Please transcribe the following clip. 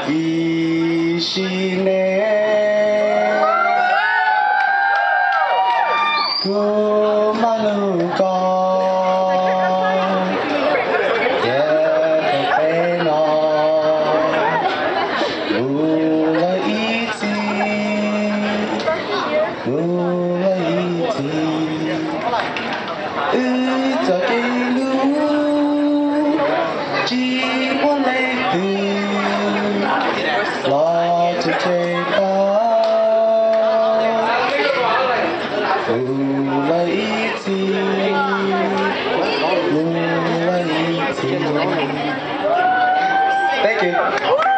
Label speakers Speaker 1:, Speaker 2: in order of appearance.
Speaker 1: 一心呢，古马路高，也不被闹，无了一起，无了一起，这给路，几波泪滴。老子这把，路了一起，路了一起。Thank you.